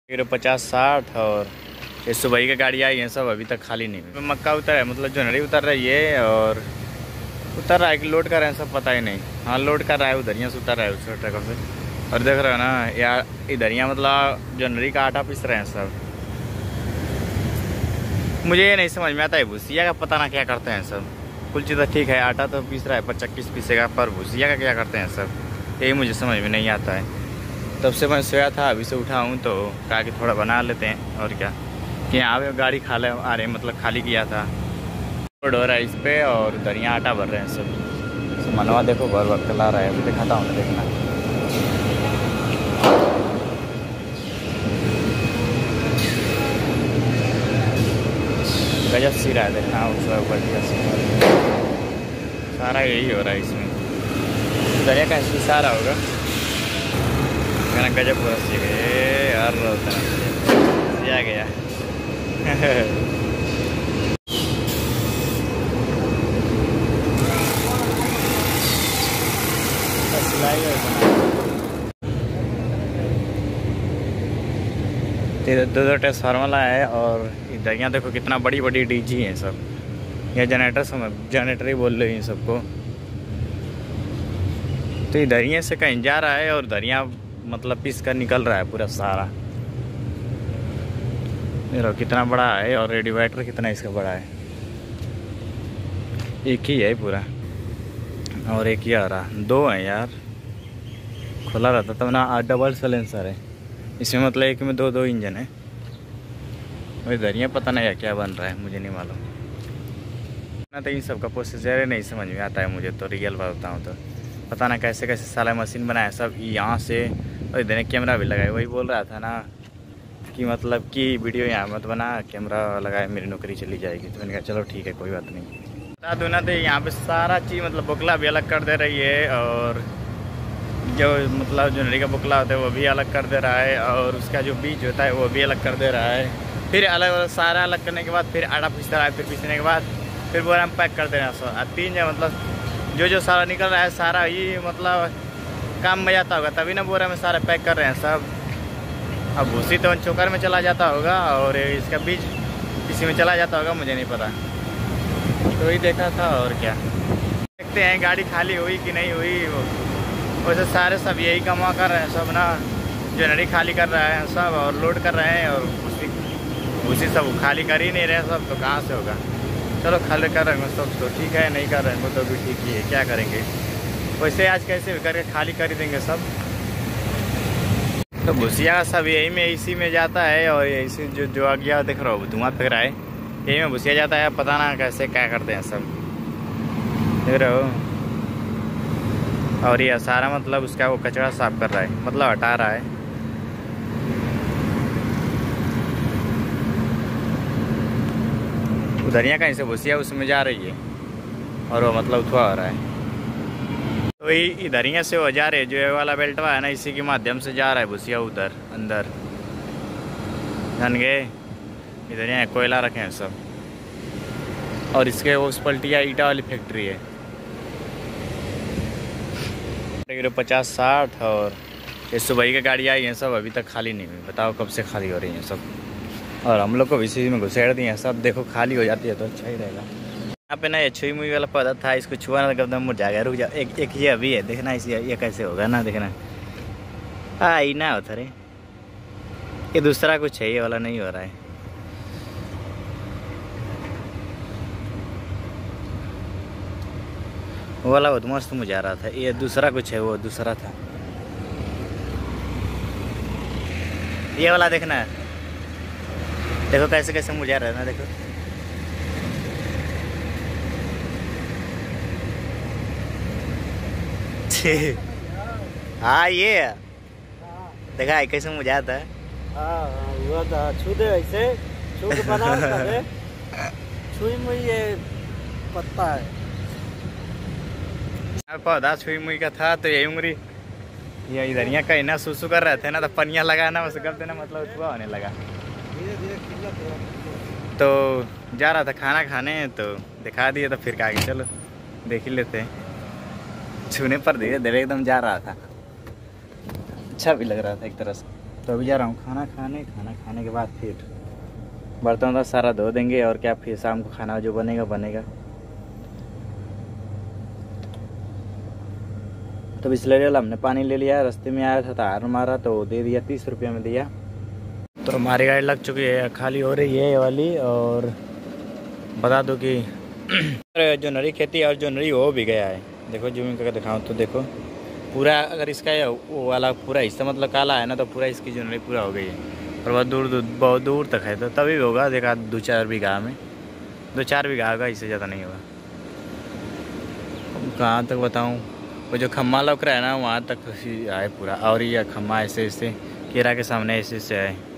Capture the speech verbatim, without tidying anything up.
Hero पचास साठ और ये सुबह की गाड़ी आई है, सब अभी तक खाली नहीं हुई। मक्का उतर है, मतलब जोनरी उतर रही है और उतर रहा है कि लोड कर रहे हैं सब पता ही नहीं। हाँ लोड कर रहा है, उधरिया से उतर रहा है उस ट्रकों से। और देख रहे हो ना यार, इधरिया मतलब जोनरी का आटा पीस रहे हैं सब। मुझे ये नहीं समझ में आता है भूसिया का पता ना क्या करते हैं सब। कुल चीज़ ठीक है, आटा तो पीस रहा है पर चक्कीस पीसेगा, पर भूसिया का क्या करते हैं सब, यही मुझे समझ में नहीं आता है। तब से मैं सोया था, अभी से उठा हूँ तो कहा कि थोड़ा बना लेते हैं और क्या कि यहाँ पे गाड़ी खाले आ रहे मतलब खाली किया था, लोड हो रहा है इस पर और दरिया आटा भर रहे हैं सब। तो मनवा देखो भर भर के ला रहा है, अभी दिखाता हूँ देखना। गजब सी रहा है देखना, उसका बढ़िया सी सारा यही हो रहा है इसमें। दरिया का ऐसी सारा होगा गजब पूरा सीख यार आ गया। दो दो ट्रांसफार्मर है और इधर यहाँ देखो कितना बड़ी बड़ी डीजी है सब। यह जनरेटर समझ जनरेटर ही बोल रहे हैं सबको। तो इधर से कहीं जा रहा है और दरिया मतलब पीस कर निकल रहा है पूरा सारा। देखो कितना बड़ा है और रेडिएटर कितना इसका बड़ा है। एक ही है पूरा और एक ही आ रहा, दो है यार। खुला रहता तब ना, डबल सलेंसर है इसमें, मतलब एक में दो दो इंजन है। और दरिया पता नहीं क्या बन रहा है, मुझे नहीं मालूम ना। तो इन सब का प्रोसीजर नहीं समझ में आता है मुझे तो, रियल बात बताऊँ तो। पता ना कैसे कैसे साला मशीन बनाया सब यहाँ से, और इधर कैमरा भी लगाया। वही बोल रहा था ना कि मतलब कि वीडियो यहाँ मत बना, कैमरा लगाए मेरी नौकरी चली जाएगी। तो मैंने कहा चलो ठीक है कोई बात नहीं। बता दूँ ना तो यहाँ पे सारा चीज़ मतलब बोकला भी अलग कर दे रही है और जो मतलब जोनरी का बोकला होता है वो भी अलग कर दे रहा है और उसका जो बीज होता है वो भी अलग कर दे रहा है। फिर अलग अलग सारा अलग करने के बाद फिर आटा पीस रहा है, फिर पीसने के बाद फिर बोरा में पैक कर दे रहा है। तीन जो मतलब जो जो सारा निकल रहा है सारा ही मतलब काम में जाता होगा, तभी ना बोरा में सारा पैक कर रहे हैं सब। अब भूसी तो चोकर में चला जाता होगा और इसका बीज किसी में चला जाता होगा, मुझे नहीं पता। तो वही देखा था और क्या। देखते हैं गाड़ी खाली हुई कि नहीं हुई। वैसे सारे सब यही कमा कर रहे हैं सब ना, जोनरी खाली कर रहे हैं सब और लोड कर रहे हैं और भूसी भूसी सब खाली कर ही नहीं रहे सब, तो कहाँ से होगा। चलो खाली कर रहे हैं सब तो ठीक है, नहीं कर रहे हैं तो भी ठीक ही है, क्या करेंगे। वैसे आज कैसे भी करके खाली कर ही देंगे सब। तो भूसिया सब यही में इसी में जाता है और इसी जो जो आ गया देख रहा हो धुआं फेंक रहा है, यही में भूसिया जाता है। पता ना कैसे क्या करते हैं सब, देख रहे हो। और ये सारा मतलब उसका वो कचरा साफ कर रहा है, मतलब हटा रहा है। उधरिया कहीं से भूसिया उसमें जा रही है और वो मतलब उठवा हो रहा है। तो ये इधरिया से वो जा रहे, जो ये वाला बेल्टवा है ना इसी के माध्यम से जा रहा है भूसिया उधर अंदर, जान गए। इधरिया कोयला रखे हैं सब और इसके वो उस पलटिया ईटा वाली फैक्ट्री है। हीरो पचास साठ और ये सुबह की गाड़ी आई है, सब अभी तक खाली नहीं हुई। बताओ कब से खाली हो रही हैं सब। और हम लोग को इसी में घुसेड़ दिए हैं सब। देखो खाली हो जाती है तो अच्छा ही रहेगा। यहाँ पे ना ये छुई मुई वाला पौधा था, इसको छुआ ना एकदम मुरझा रुक जा। एक एक ये अभी है, देखना इसी ये कैसे होगा ना, देखना आई ना होता रे। ये दूसरा कुछ है, ये वाला नहीं हो रहा है। वो वाला बहुत मस्त मुझा रहा था, ये दूसरा कुछ है, वो दूसरा था। ये वाला देखना, देखो कैसे कैसे मुझा रहा है ना, देखो हाँ ये देखा कैसे मुझाता है। हाँ हुआ था, छू दे ऐसे छू के बना दे। छुई मुई ये पत्ता है, पौधा छुई मुई का था। तो यही उम्री ये इधरिया कहीं ना सुसु कर रहे थे ना, तो पनिया लगाना बस करते ना, मतलब छुआ होने लगा। धीरे धीरे तो जा रहा था खाना खाने तो दिखा दिए, तो फिर कहा कि चलो देख ही लेते हैं। छूने पर धीरे धीरे एकदम जा रहा था, अच्छा भी लग रहा था एक तरह से। तो अभी जा रहा हूँ खाना खाने। खाना खाने के बाद फिर बर्तन तो सारा धो देंगे और क्या, फिर शाम को खाना जो बनेगा बनेगा। तो बिस्लरी वाला हमने पानी ले लिया, रास्ते में आया था तो हार मारा तो दे दिया, तीस रुपये में दिया। तो हमारी गाड़ी लग चुकी है, खाली हो रही है ये वाली। और बता दो कि जो नरी खेती और जो नरी हो भी गया है। देखो जूम करके दिखाऊँ तो देखो पूरा, अगर इसका वो वाला पूरा हिस्सा मतलब काला है ना, तो पूरा इसकी जो नरी पूरा हो गई है। और बहुत दूर दूर बहुत दूर तक है, तो तभी होगा देखा दो चार बीघा में, दो चार बीघा होगा, इससे ज़्यादा नहीं होगा। कहाँ तक बताऊँ, वो जो खम्मा लग रहा है ना वहाँ तक आए पूरा। और ये खम्मा ऐसे ऐसे केरा के सामने ऐसे ऐसे आए।